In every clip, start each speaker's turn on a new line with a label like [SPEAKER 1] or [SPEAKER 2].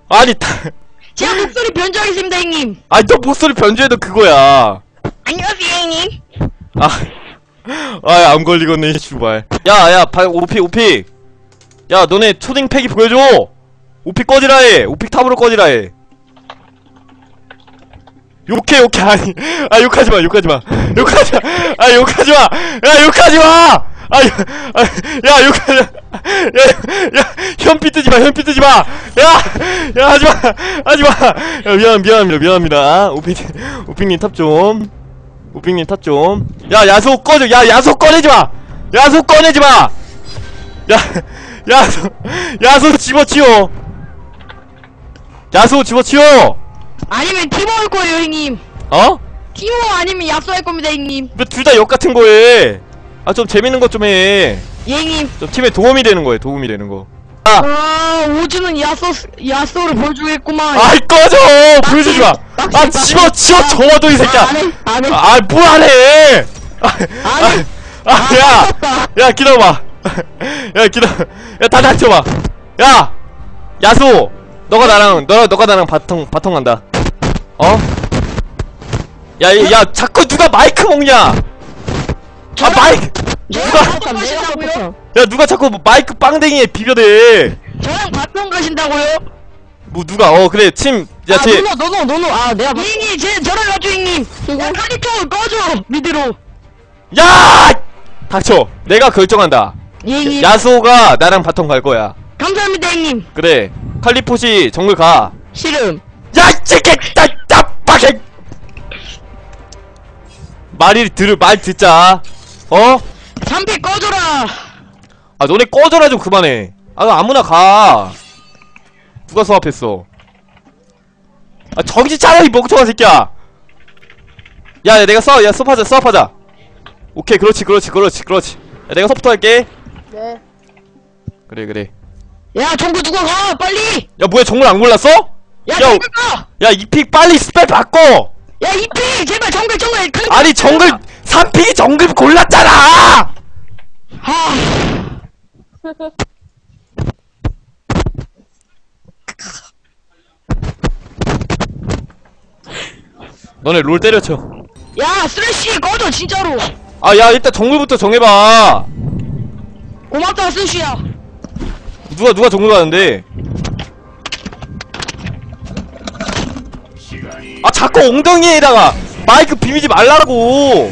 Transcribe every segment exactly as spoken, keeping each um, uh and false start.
[SPEAKER 1] 아니 다
[SPEAKER 2] 제가 목소리 변조하겠습니다 형님.
[SPEAKER 1] 아니 너 목소리 변조해도 그거야.
[SPEAKER 2] 안녕하세요 형님.
[SPEAKER 1] 아, 아, 안 걸리겠네, 슈발. 야, 야, 바, 오픽, 오픽. 야, 너네 초딩 팩이 보여줘! 오픽 꺼지라 해! 오픽 탑으로 꺼지라 해! 욕해, 욕해, 아니. 아, 욕하지 마, 욕하지 마. 욕하지 마! 아, 욕하지 마! 야, 욕하지 마! 아, 야, 아, 야, 욕하지 마! 야, 야, 현피 뜨지 마, 현피 뜨지 마! 야! 야, 하지 마! 하지 마! 야, 미안, 미안합니다, 미안합니다. 오픽, 오픽님 탑 좀. 오픽님 탑 좀. 야, 야소 꺼져. 야, 야소 꺼내지마. 야소 꺼내지마. 야, 야소, 야소 집어치워. 야소 집어치워.
[SPEAKER 2] 아니면 티모 할 거예요 형님.
[SPEAKER 1] 어?
[SPEAKER 2] 티모 아니면 야수 할 겁니다 형님.
[SPEAKER 1] 왜 둘 다 역 같은 거 해? 아, 좀 재밌는 것 좀 해.
[SPEAKER 2] 예 형님.
[SPEAKER 1] 좀 팀에 도움이 되는 거야, 도움이 되는 거. 아,
[SPEAKER 2] 아 오즈는 야수 야수를 보여주겠구만.
[SPEAKER 1] 아이 꺼져. 보여주지 마. 아, 집어, 집어 쳐도 이 새끼야.
[SPEAKER 2] 안해 안해.
[SPEAKER 1] 아, 뭐 안 해? 아,
[SPEAKER 2] 안해.
[SPEAKER 1] 아, 아, 야, 야, 기다려봐. 야, 기다려. 야, 다 닥쳐봐. 야, 야수, 너가 나랑, 너, 너가 나랑 바통, 바통 간다. 어? 야, 야, 야, 자꾸 누가 마이크 먹냐? 아, 마이크. 누가?
[SPEAKER 2] 가신다고요?
[SPEAKER 1] 야, 누가 자꾸 마이크 빵댕이에 비벼대?
[SPEAKER 2] 저랑 바통 가신다고요?
[SPEAKER 1] 뭐 누가? 어, 그래, 침. 야,
[SPEAKER 2] 아,
[SPEAKER 1] 쟤.
[SPEAKER 2] 노노 노노 노노. 아 내가 형님 제 저랑 가죠 형님. 야 카리토 꺼줘 미드로.
[SPEAKER 1] 야! 닥쳐. 내가 결정한다.
[SPEAKER 2] 예 형님.
[SPEAKER 1] 야수가 나랑 바통 갈 거야.
[SPEAKER 2] 감사합니다 형님.
[SPEAKER 1] 그래. 칼리포시 정글 가.
[SPEAKER 2] 싫음.
[SPEAKER 1] 야, 이 새끼! 나, 나, 빠개! 말이 들을, 말 듣자. 어?
[SPEAKER 2] 삼피 꺼줘라.
[SPEAKER 1] 아, 너네 꺼져라 좀 그만해. 아, 아무나 가. 누가 소합했어? 아, 정신 차려, 이 멍청한 새끼야! 야, 야, 내가 써, 야, 수업하자, 수업하자. 오케이, 그렇지, 그렇지, 그렇지, 그렇지. 야, 내가 서부터 할게.
[SPEAKER 2] 네.
[SPEAKER 1] 그래, 그래.
[SPEAKER 2] 야 정글 누가 가 빨리.
[SPEAKER 1] 야, 뭐야, 정글 안 골랐어?
[SPEAKER 2] 야
[SPEAKER 1] 야,
[SPEAKER 2] 정글 가.
[SPEAKER 1] 야, 이 픽 빨리 스펠 바꿔!
[SPEAKER 2] 야 이피 제발 정글 정글. 그-
[SPEAKER 1] 아니, 정글, 삼 픽이 정글 골랐잖아!
[SPEAKER 2] 하.
[SPEAKER 1] 너네 롤 때려쳐.
[SPEAKER 2] 야 쓰레쉬 꺼줘 진짜로.
[SPEAKER 1] 아, 야, 일단 정글부터 정해봐.
[SPEAKER 2] 고맙다 쓰레쉬야.
[SPEAKER 1] 누가, 누가 정글 가는데? 아, 자꾸 엉덩이에다가 마이크 비비지 말라고!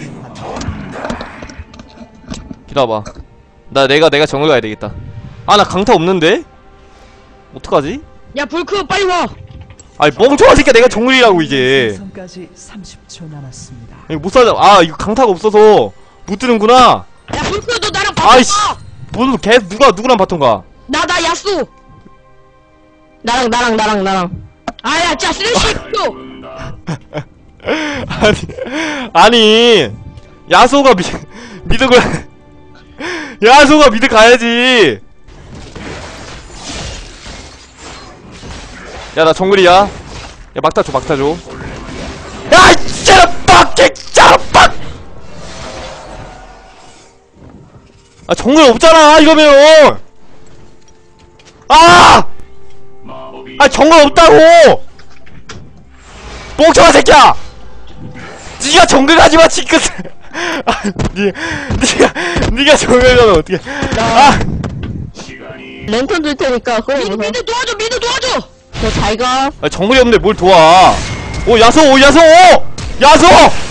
[SPEAKER 1] 기다려봐. 나, 내가, 내가 정글 가야 되겠다. 아, 나 강타 없는데? 어떡하지?
[SPEAKER 2] 야 불크 빨리 와.
[SPEAKER 1] 아이, 멍청한 새끼야, 내가 정글이라고, 이제.
[SPEAKER 3] 생성까지 삼십 초 남았습니다.
[SPEAKER 1] 이거 못 살아. 아, 이거 강타가 없어서 못 뜨는구나.
[SPEAKER 2] 야 불크 너 나랑 바꿔.
[SPEAKER 1] 아이씨. 뭔, 걔, 누가, 누구랑 바톤 가?
[SPEAKER 2] 나, 나, 야수! 나랑, 나랑, 나랑, 나랑. 아, 야, 진짜 쓰레쉬 표!
[SPEAKER 1] 아니, 아니, 야소가 미, 미드 가, 야소가 미드 가야지. 야, 나 정글이야. 야, 막타 줘, 막타 줘. 야, 이 짜라빡! 개 짜라빡! 아, 정글 없잖아, 이러면! 아! 아, 정글 없다고! 멍청한 새끼야! 니가 정글 가지마, 징크스! 아, 니, 니가, 니가 정글 가면 어떡해. 아!
[SPEAKER 2] 랜턴 줄 테니까, 그거 미드, 미드 도와줘, 미드 도와줘! 너 잘 가.
[SPEAKER 1] 아, 정글이 없는데 뭘 도와. 오, 야소, 오, 야소! 야소!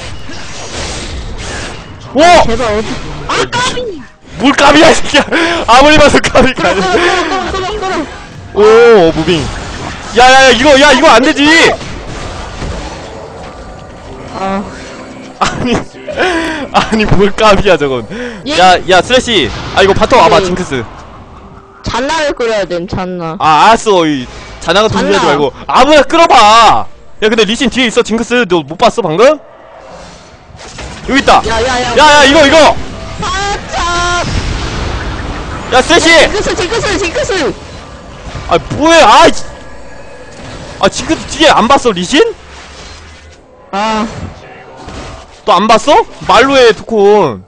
[SPEAKER 1] 오!
[SPEAKER 2] 제발, 어디. 아, 까비!
[SPEAKER 1] 뭘 까비야, 이 새끼야! 아무리 봐도 까비, 까비. 오, 무빙. 야, 야, 야, 이거, 야, 이거 안 되지!
[SPEAKER 2] 아.
[SPEAKER 1] 아니, 아니, 뭘 까비야, 저건. 야, 야, 슬래시. 아, 이거 바텀 와봐,
[SPEAKER 2] 예.
[SPEAKER 1] 징크스.
[SPEAKER 2] 잔나를 끓여야 됨, 잔나.
[SPEAKER 1] 아, 알았어. 이, 자나가 돈 주지
[SPEAKER 2] 잔나.
[SPEAKER 1] 말고. 아무나 끌어봐! 야, 근데 리신 뒤에 있어, 징크스. 너 못 봤어, 방금? 여기 있다!
[SPEAKER 2] 야, 야, 야.
[SPEAKER 1] 야, 야, 이거, 이거!
[SPEAKER 2] 바짝!
[SPEAKER 1] 야, 슬래시!
[SPEAKER 2] 징크스, 징크스, 징크스!
[SPEAKER 1] 아, 뭐해, 아, 이- 아, 징크스 뒤에 안 봤어, 리신?
[SPEAKER 2] 아.
[SPEAKER 1] 또 안 봤어? 말로 해, 투콘.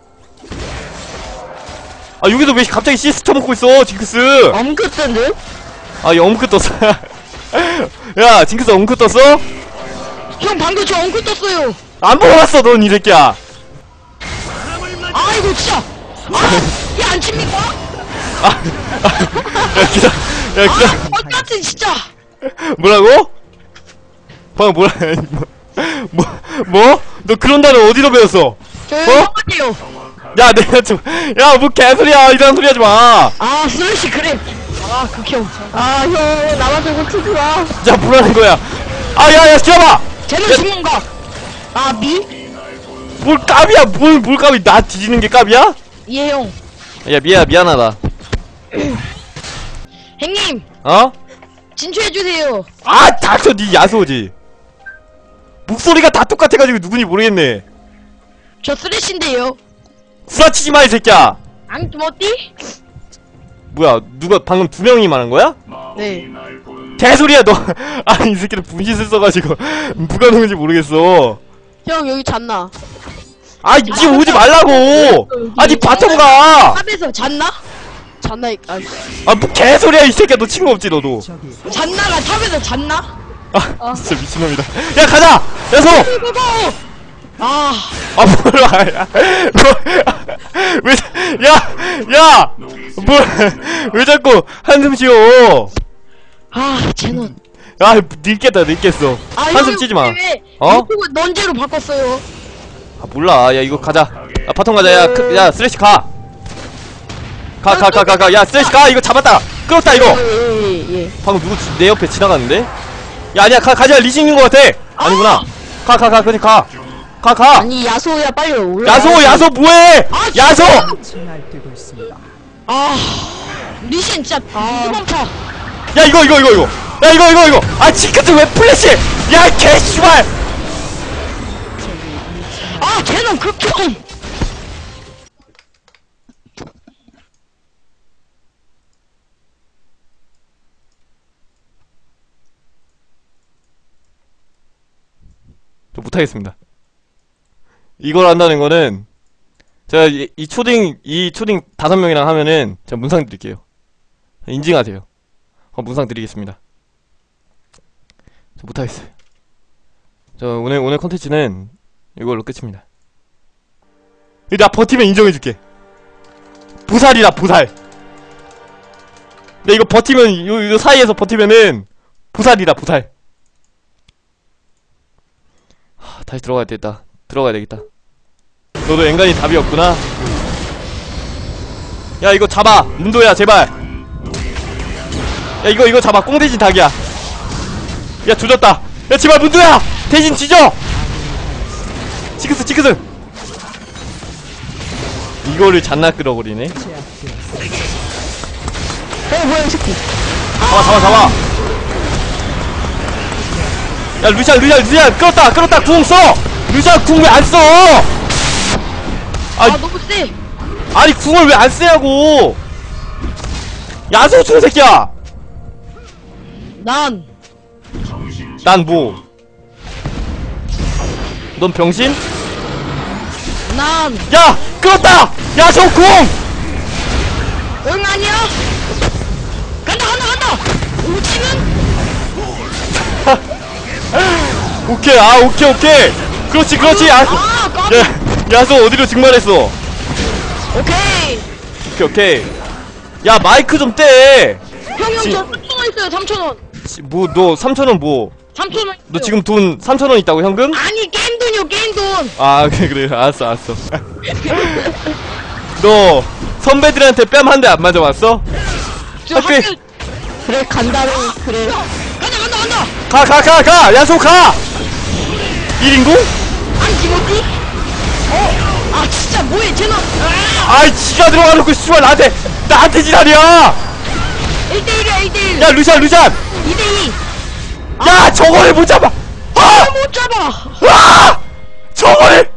[SPEAKER 1] 아, 여기서 왜 갑자기 시스터 먹고 있어, 징크스?
[SPEAKER 2] 엄크뜬데?
[SPEAKER 1] 아, 영크 떴어. 야 징크스 엉크 떴어?
[SPEAKER 2] 형 방금 저 엉클 떴어요.
[SPEAKER 1] 안 보고 왔어 넌 이 새끼야.
[SPEAKER 2] 아이고 진짜. 아, 얘안 칩니까?
[SPEAKER 1] 아, 아, 야 기다 야 기다
[SPEAKER 2] 아, 어쨌든 진짜.
[SPEAKER 1] 뭐라고? 방금 뭐라 뭐 뭐? 너 그런 단어 어디서 배웠어?
[SPEAKER 2] 저
[SPEAKER 1] 어?
[SPEAKER 2] 형한테요.
[SPEAKER 1] 야 내가 좀야뭐 개소리야 이런 소리 하지 마.
[SPEAKER 2] 아 슬래시 그래. 아 극혐. 아형 나만 들고 치지 마.
[SPEAKER 1] 야 뭐라는 거야? 아 야야 지어봐.
[SPEAKER 2] 쟤는
[SPEAKER 1] 야.
[SPEAKER 2] 죽는 거. 아 미?
[SPEAKER 1] 뭘 깝이야? 뭘, 뭘 깝이? 나 뒤지는 게 깝이야?
[SPEAKER 2] 예 형.
[SPEAKER 1] 야 미안 미안하다.
[SPEAKER 2] 형님
[SPEAKER 1] 어?
[SPEAKER 2] 진출해주세요.
[SPEAKER 1] 아 닥쳐 니 야소지. 목소리가 다 똑같아가지고 누군지 모르겠네.
[SPEAKER 2] 저 슬래시인데요.
[SPEAKER 1] 구라치지 마 이 새끼야.
[SPEAKER 2] 안 뭐지?
[SPEAKER 1] 뭐야 누가 방금 두 명이 말한 거야?
[SPEAKER 2] 네.
[SPEAKER 1] 개소리야 너. 아니 이 새끼들 분신을 써가지고 누가 누군지 모르겠어.
[SPEAKER 2] 형 여기 잤나?
[SPEAKER 1] 아 이제 오지 말라고. 아니 바텀 가.
[SPEAKER 2] 탑에서 잤나? 잤나? 아,
[SPEAKER 1] 아뭐 개소리야 이 새끼야. 너 친구 없지 너도.
[SPEAKER 2] 잤나가 탑에서 잤나?
[SPEAKER 1] 아 진짜 미친놈이다. 야 가자. 야소.
[SPEAKER 2] 아,
[SPEAKER 1] 아 뭐야? 야, 뭐, 왜? 야, 야, 뭐? 왜 자꾸 한숨 쉬어?
[SPEAKER 2] 아, 제논.
[SPEAKER 1] 아 늙겠다 늙겠어.
[SPEAKER 2] 아,
[SPEAKER 1] 한숨
[SPEAKER 2] 형,
[SPEAKER 1] 쉬지 마.
[SPEAKER 2] 왜
[SPEAKER 1] 어?
[SPEAKER 2] 유튜브 넌제로 바꿨어요?
[SPEAKER 1] 아 몰라. 야 이거 가자. 아 바텀 가자. 야, 그, 야 슬래시 가. 가 가 가 가 가. 야 슬래시 가. 이거 잡았다. 끌었다 이거.
[SPEAKER 2] 예, 예, 예.
[SPEAKER 1] 방금 누구 내 옆에 지나갔는데? 야 아니야 가 가자. 리신인 것 같아. 아니구나. 가 가 가 그냥 가. 가 가.
[SPEAKER 2] 아니 야소야 빨리 올라.
[SPEAKER 1] 야소 야소 뭐해?
[SPEAKER 2] 아,
[SPEAKER 1] 야소.
[SPEAKER 3] 날뛰고 있습니다.
[SPEAKER 2] 아, 리신 진짜 두번차.
[SPEAKER 1] 야 이거 이거 이거 이거. 야 이거 이거 이거. 아 징크스 왜 플래시? 야 개씨발.
[SPEAKER 2] 아, 제논 극혐.
[SPEAKER 1] 저 못하겠습니다. 이걸 한다는 거는 제가 이, 이 초딩 이 초딩 다섯 명이랑 하면은 제가 문상 드릴게요. 인증하세요. 어, 문상 드리겠습니다. 저 못하겠어요. 저 오늘 오늘 컨텐츠는 이걸로 끝입니다. 나 버티면 인정해줄게. 보살이다 보살. 근데 이거 버티면 요, 요 사이에서 버티면은 보살이다 보살. 하, 다시 들어가야 되겠다. 들어가야 되겠다. 너도 앵간히 답이 없구나. 야 이거 잡아 문도야 제발. 야 이거 이거 잡아. 꽁대진 닭이야. 야 조졌다. 야 제발 문도야 대신 지져. 치크스 치크스. 이거를 잔나 끌어버리네.
[SPEAKER 2] 어 뭐야 이 새끼.
[SPEAKER 1] 잡아 잡아 잡아. 야 루시안 루시안 루시안 끌었다 끌었다. 궁 써. 루시안 궁 왜 안 써?
[SPEAKER 2] 아,
[SPEAKER 1] 아
[SPEAKER 2] 너무 세.
[SPEAKER 1] 아니 궁을 왜 안 쓰냐고. 야수 저 새끼야.
[SPEAKER 2] 난
[SPEAKER 1] 난 뭐? 넌 병신?
[SPEAKER 2] 난
[SPEAKER 1] 야 끌었다. 야수 궁.
[SPEAKER 2] 응 아니야? 간다 간다 간다. 오지는
[SPEAKER 1] 오케이 아 오케이 오케이. 그렇지 그렇지. 야,
[SPEAKER 2] 아 까비.
[SPEAKER 1] 야 야수 어디로 증발했어?
[SPEAKER 2] 오케이.
[SPEAKER 1] 오케이 오케이. 야 마이크 좀 떼.
[SPEAKER 2] 형형
[SPEAKER 1] 지-
[SPEAKER 2] 저 삼천 원 있어요. 삼천 원.
[SPEAKER 1] 뭐 너 삼천 원 뭐?
[SPEAKER 2] 삼천 원.
[SPEAKER 1] 너 지금 돈 삼천 원 있다고 현금?
[SPEAKER 2] 아니 게임 돈이요 게임 돈.
[SPEAKER 1] 아 그래 그래 알았어 알았어. 너 선배들한테 뺨 한 대 안 맞아봤어?
[SPEAKER 2] 저
[SPEAKER 1] 오케이.
[SPEAKER 2] 학교. 그래 간다는 그래. 간다 간다 간다.
[SPEAKER 1] 가 가 가 가 야수 가. 일 인공?
[SPEAKER 2] 아니 지모티? 어? 아 진짜 뭐해 쟤는. 아!
[SPEAKER 1] 아이 지가 들어가놓고 씨발 나한테 나한테 지랄이야.
[SPEAKER 2] 일 대 일이야 일 대 일.
[SPEAKER 1] 야 루시안 루시안.
[SPEAKER 2] 이 대 이.
[SPEAKER 1] 야 저거를 못 잡아. 아!
[SPEAKER 2] 못 잡아.
[SPEAKER 1] 아! 저거를.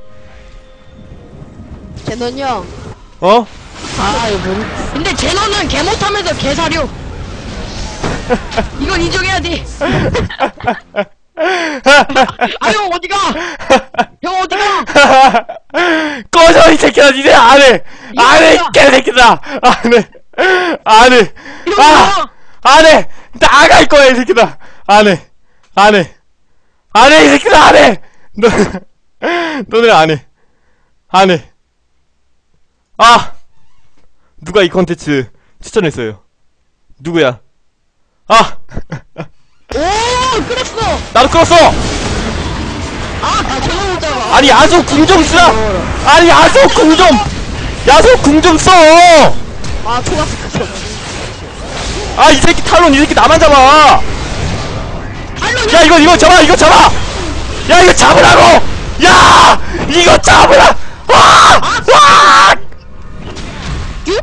[SPEAKER 2] 제논 형.
[SPEAKER 1] 어?
[SPEAKER 2] 아 이거 뭔. 근데 제논은 개 못하면서 개 사려. 이건 인정해야 돼. 아 형 어디가? 형 어디가?
[SPEAKER 1] 꺼져 이 새끼야. 니네 안해 안해 이 개새끼들아. 안해 안해.
[SPEAKER 2] 형
[SPEAKER 1] 아!
[SPEAKER 2] 아!
[SPEAKER 1] 안해! 나갈 거야, 이 새끼다! 안해! 안해! 안해, 이 새끼다! 안해! 너, 너네 안해! 안해! 아! 누가 이 컨텐츠 추천했어요? 누구야? 아!
[SPEAKER 2] 오, 끌었어!
[SPEAKER 1] 나도 끌었어!
[SPEAKER 2] 아, 아, 제가 못 잡아.
[SPEAKER 1] 아니, 야소 궁 좀 쓰라! 아니, 야소 궁 좀! 야소 궁 좀 써!
[SPEAKER 2] 아, 초가스 켰어.
[SPEAKER 1] 아, 이 새끼 탈론, 이 새끼 나만 잡아!
[SPEAKER 2] 탈론!
[SPEAKER 1] 야, 이거, 이거 잡아! 이거 잡아! 야, 이거 잡으라고! 야! 이거 잡으라! 와! 와!
[SPEAKER 2] 유?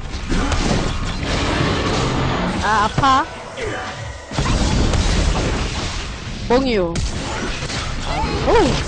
[SPEAKER 2] 아, 아파. 멍이요. 오.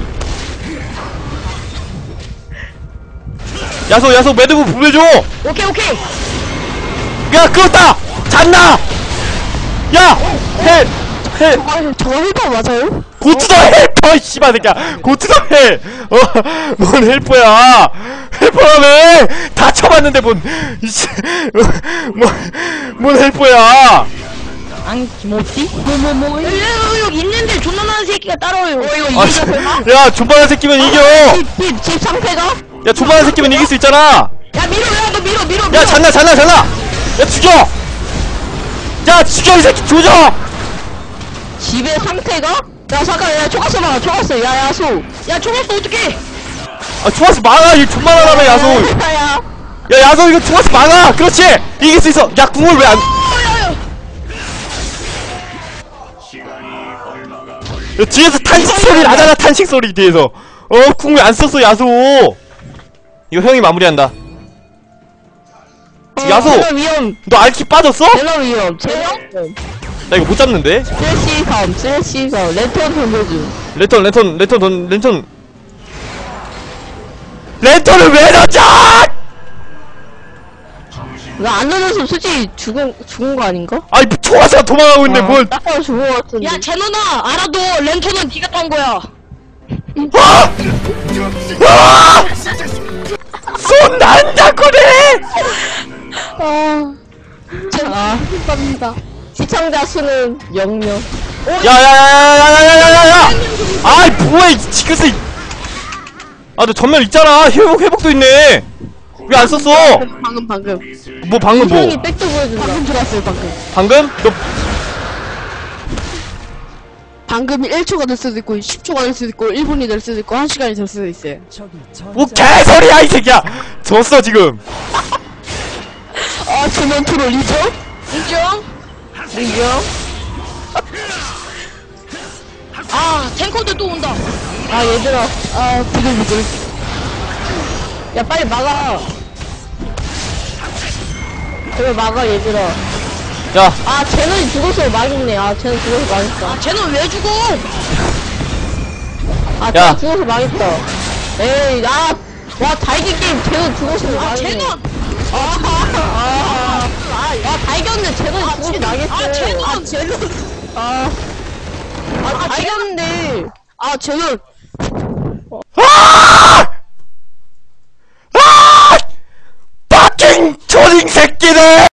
[SPEAKER 1] 야소, 야소, 매드부 부배줘!
[SPEAKER 2] 오케이, 오케이.
[SPEAKER 1] 야, 끌었다! 잔나! 야! 헬! 헬!
[SPEAKER 2] 아, 저거 헬퍼 맞아요?
[SPEAKER 1] 고투더 헬퍼! 씨발 새끼야! 고투더 헬! 어, 뭔 헬퍼야! 헬퍼라며! 다 쳐봤는데 뭔, 이씨, 뭔, 뭔 헬퍼야!
[SPEAKER 2] 안, 김호띠? 뭐, 뭐, 뭐. 여기, 여기 있는데 존나 많은 새끼가 따라와요. 어, 이거
[SPEAKER 1] 아,
[SPEAKER 2] 이기자,
[SPEAKER 1] 씨,
[SPEAKER 2] 설마?
[SPEAKER 1] 야, 존만한 새끼면 이겨!
[SPEAKER 2] 집, 집, 집 상태가?
[SPEAKER 1] 야, 존만한 새끼면 이길 수 있잖아!
[SPEAKER 2] 야, 밀어, 야, 너 밀어, 밀어, 밀어.
[SPEAKER 1] 야, 잔나, 잔나, 잔나! 야, 죽여! 야, 죽여, 이 새끼, 조져!
[SPEAKER 2] 집의 상태가? 야, 잠깐, 야, 초가스 막아, 초가스. 야, 야소. 야, 초가스 어떡해?
[SPEAKER 1] 아, 초가스 막아! 이 존만하라며, 야소!
[SPEAKER 2] 야, 야.
[SPEAKER 1] 야, 야소, 이거 초가스 막아! 그렇지! 이길 수 있어! 야, 궁을 왜 안,
[SPEAKER 2] 어, 야, 야.
[SPEAKER 1] 야, 뒤에서 탄식 소리 나잖아, 탄식 소리, 뒤에서. 어, 궁 왜 안 썼어, 야소! 이거 형이 마무리한다. 야소!
[SPEAKER 2] 제너 위험.
[SPEAKER 1] 너 알키 빠졌어?
[SPEAKER 2] 제너 위험. 제너?
[SPEAKER 1] 나 이거 못 잡는데?
[SPEAKER 2] 쓰레쉬 검, 쓰레쉬 검. 랜턴 던져줘.
[SPEAKER 1] 랜턴, 랜턴, 랜턴, 던, 랜턴. 랜턴을 왜 던져!
[SPEAKER 2] 나안 던졌으면 솔직히 죽은, 죽은 거 아닌가?
[SPEAKER 1] 아니, 초가스가 도망가고 있는데, 뭘.
[SPEAKER 2] 딱 봐도 죽은 거 같은데.
[SPEAKER 4] 야, 제노나, 알아도 랜턴은 네가 딴 거야.
[SPEAKER 1] 아! 아! 손 난다거네!
[SPEAKER 2] 아. 아. 감사합니다. 시청자 수는 영 명.
[SPEAKER 1] 야야야야야야야야야야! 아이 뭐야 이 지크스! 아 너 전멸 있잖아. 회복 회복도 있네. 왜 안 썼어?
[SPEAKER 2] 방금, 방금.
[SPEAKER 1] 뭐 방금 뭐?
[SPEAKER 2] 형이 백도 보여준다. 방금 들어왔어요, 방금.
[SPEAKER 1] 방금? 너
[SPEAKER 2] 방금 일 초가 될 수도 있고, 십 초가 될 수도 있고, 일 분이 될 수도 있고, 한 시간이 될 수도 있어요.
[SPEAKER 3] 적이
[SPEAKER 1] 뭐
[SPEAKER 3] 전장
[SPEAKER 1] 개소리야 이 새끼야! 졌어 지금.
[SPEAKER 2] 아, 저는 트롤 리죠?
[SPEAKER 4] 인정?
[SPEAKER 2] 리죠?
[SPEAKER 4] 아, 탱커들 또 온다.
[SPEAKER 2] 아, 얘들아. 아, 비글비글. 야, 빨리 막아. 그래, 막아, 얘들아.
[SPEAKER 1] 야
[SPEAKER 2] 아, 쟤는 죽어서 망했네. 아, 쟤는 죽어서 망했다.
[SPEAKER 4] 아, 쟤는 왜 죽어?
[SPEAKER 2] 아,
[SPEAKER 1] 야.
[SPEAKER 2] 쟤는 죽어서 망했다. 에이, 아, 와, 달기 게임 쟤는 죽어서
[SPEAKER 4] 아,
[SPEAKER 2] 망했네.
[SPEAKER 4] 쟤는,
[SPEAKER 2] 아, 아, 아, 아, 달겼네. 쟤는
[SPEAKER 4] 아,
[SPEAKER 2] 죽어서
[SPEAKER 4] 쟤는,
[SPEAKER 2] 망했어.
[SPEAKER 4] 아, 쟤는,
[SPEAKER 2] 아, 쟤는, 아, 아, 달겼는데. 아, 쟤는.
[SPEAKER 1] 아! 아! 파킹 초딩 새끼들!